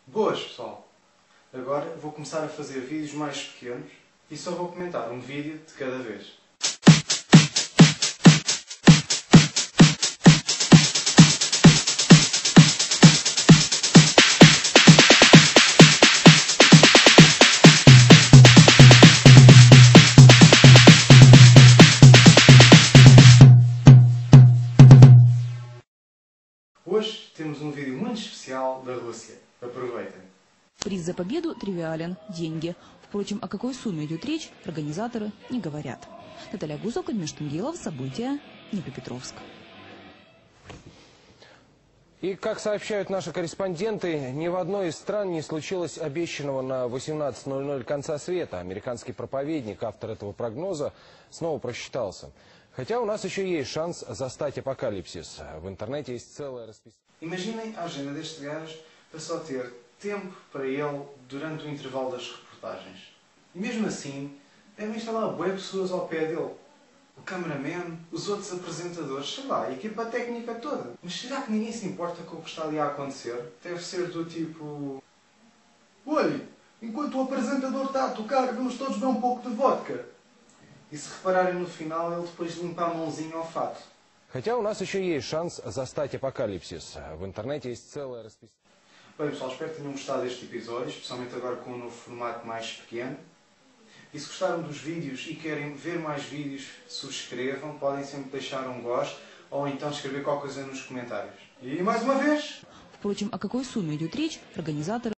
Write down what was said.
Boas, pessoal! Agora vou começar a fazer vídeos mais pequenos e só vou comentar um vídeo de cada vez. Hoje temos um vídeo muito especial da Rússia. Aproveitem! Приз за победу тривиален – деньги. Впрочем, о какой сумме идет речь, организаторы не говорят. Наталья Гусов, Кальмин Штунгелов, события, Днепропетровск. И, как сообщают наши корреспонденты, ни в одной из стран не случилось обещанного на 18:00 конца света. Американский проповедник, автор этого прогноза, снова просчитался. Хотя у нас еще есть шанс застать апокалипсис. В интернете есть целое расписание. Imaginem a agenda deste gajo para só ter tempo para ele durante o intervalo das reportagens. E mesmo assim, devem estar lá bué pessoas ao pé dele. O cameraman, os outros apresentadores, sei lá, a equipa técnica toda. Mas será que ninguém se importa com o que está ali a acontecer? Deve ser do tipo... Olhe, enquanto o apresentador está a tocar, vamos todos beber um pouco de vodka. E se repararem no final, ele depois limpa a mãozinha ao fato. Хотя у нас еще есть шанс застать апокалипсис. В интернете есть целое расписание. Bem, pessoal, espero que tenham gostado deste episódio, especialmente agora com um novo formato mais pequeno. E se gostaram dos vídeos e querem ver mais vídeos, subscrevam, podem sempre deixar um gosto ou então escrever qualquer coisa nos comentários. E mais uma vez... Впрочем, о какой сумме идет речь, организаторы